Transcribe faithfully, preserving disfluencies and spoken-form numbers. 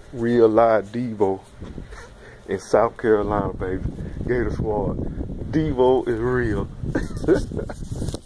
Real live Debo in South Carolina, baby. Gator squad. Debo is real.